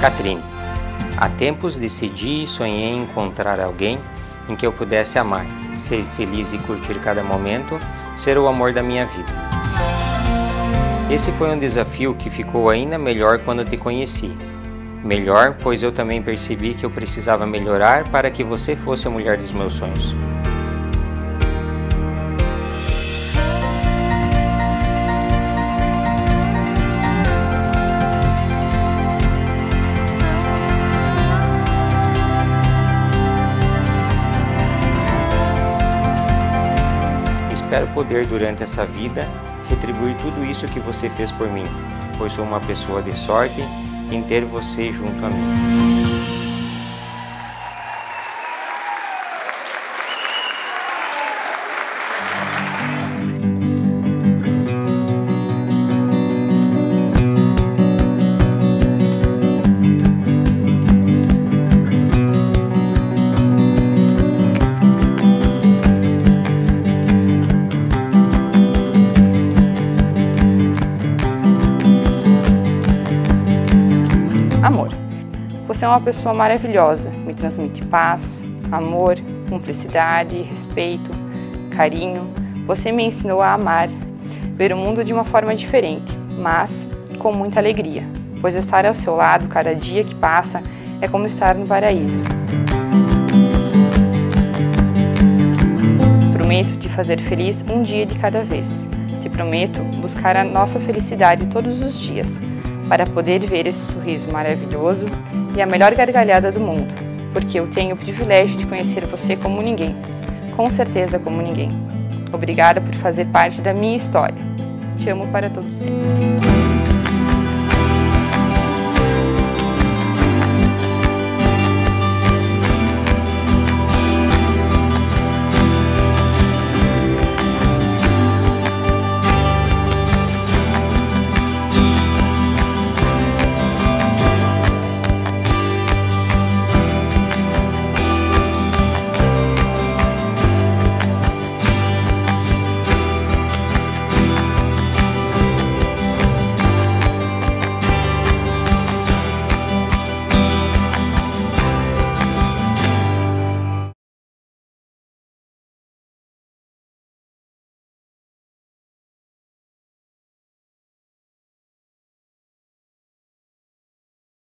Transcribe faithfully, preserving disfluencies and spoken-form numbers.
Catrine, há tempos decidi e sonhei em encontrar alguém em que eu pudesse amar, ser feliz e curtir cada momento, ser o amor da minha vida. Esse foi um desafio que ficou ainda melhor quando te conheci. Melhor, pois eu também percebi que eu precisava melhorar para que você fosse a mulher dos meus sonhos. Espero poder, durante essa vida, retribuir tudo isso que você fez por mim, pois sou uma pessoa de sorte em ter você junto a mim. Amor. Você é uma pessoa maravilhosa, me transmite paz, amor, cumplicidade, respeito, carinho. Você me ensinou a amar, ver o mundo de uma forma diferente, mas com muita alegria, pois estar ao seu lado cada dia que passa é como estar no paraíso. Prometo te fazer feliz um dia de cada vez. Te prometo buscar a nossa felicidade todos os dias, para poder ver esse sorriso maravilhoso e a melhor gargalhada do mundo, porque eu tenho o privilégio de conhecer você como ninguém, com certeza como ninguém. Obrigada por fazer parte da minha história. Te amo para todo sempre.